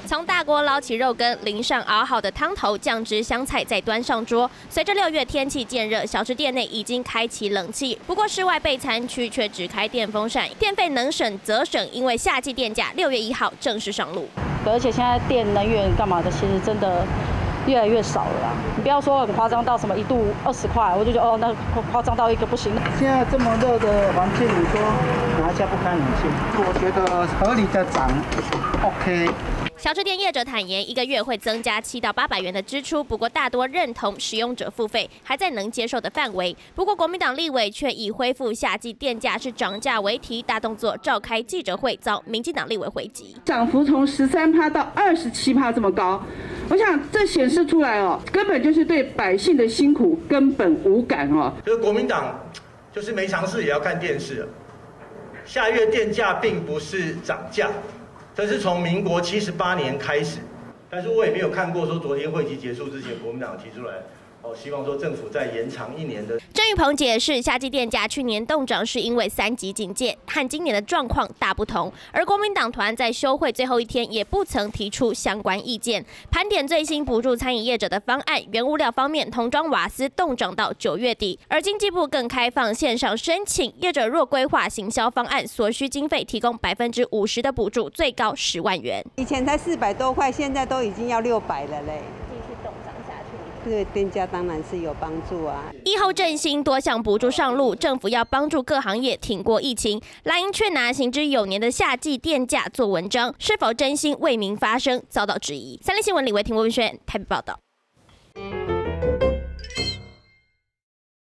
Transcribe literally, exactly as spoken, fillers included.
从大锅捞起肉羹，淋上熬好的汤头，酱汁香菜再端上桌。随着六月天气渐热，小吃店内已经开启冷气，不过室外备餐区却只开电风扇，电费能省则省，因为夏季电价六月一号正式上路。 而且现在电能源干嘛的，其实真的越来越少了啦。你不要说很夸张到什么一度二十块，我就觉得哦，那夸张到一个不行。 现在这么热的环境，你说哪一家不开冷气？我觉得合理的涨 ，OK。 小吃店业者坦言，一个月会增加七到八百元的支出，不过大多认同使用者付费还在能接受的范围。不过国民党立委却以恢复夏季电价是涨价为题，大动作召开记者会，遭民进党立委回击。 涨幅从十三趴到二十七趴这么高，我想这显示出来哦，根本就是对百姓的辛苦根本无感哦。 就是国民党就是没常识也要看电视。下月电价并不是涨价。这是从民国七十八年开始，但是我也没有看过说昨天会期结束之前，国民党提出来，哦，希望说政府再延长一年的。 郑玉鹏解释，夏季电价去年冻涨是因为三级警戒，和今年的状况大不同。而国民党团在休会最后一天也不曾提出相关意见。盘点最新补助餐饮业者的方案，原物料方面，桶装瓦斯冻涨到九月底，而经济部更开放线上申请，业者若规划行销方案，所需经费提供百分之五十的补助，最高十万元。 以前才四百多块，现在都已经要六百了嘞。对电价当然是有帮助啊！ 疫后振兴多项补助上路，政府要帮助各行业挺过疫情。蓝营却拿行之有年的夏季电价做文章，是否真心为民发声，遭到质疑。三立新闻李维婷、魏文轩台北报道。